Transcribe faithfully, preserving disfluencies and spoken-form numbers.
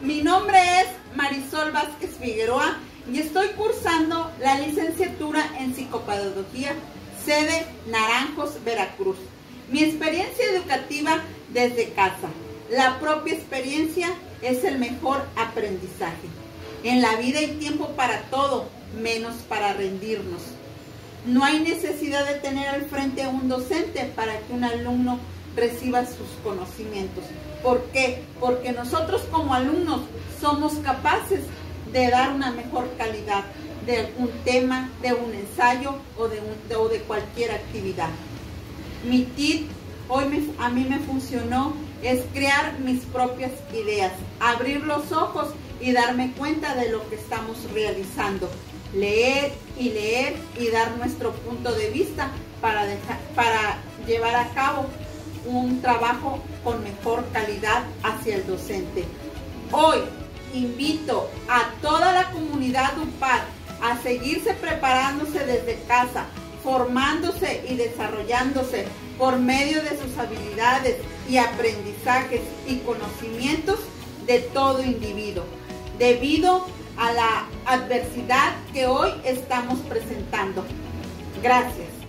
Mi nombre es Marisol Vázquez Figueroa y estoy cursando la licenciatura en Psicopedagogía, sede Naranjos, Veracruz. Mi experiencia educativa desde casa. La propia experiencia es el mejor aprendizaje. En la vida hay tiempo para todo, menos para rendirnos. No hay necesidad de tener al frente a un docente para que un alumno reciba sus conocimientos. ¿Por qué? Porque nosotros como alumnos somos capaces de dar una mejor calidad de un tema, de un ensayo o de, un, de, o de cualquier actividad. Mi tip hoy me, a mí me funcionó es crear mis propias ideas, abrir los ojos y darme cuenta de lo que estamos realizando. Leer y leer y dar nuestro punto de vista para, dejar, para llevar a cabo un trabajo con mejor calidad hacia el docente. Hoy invito a toda la comunidad U P A D a seguirse preparándose desde casa, formándose y desarrollándose por medio de sus habilidades y aprendizajes y conocimientos de todo individuo, debido a la adversidad que hoy estamos presentando. Gracias.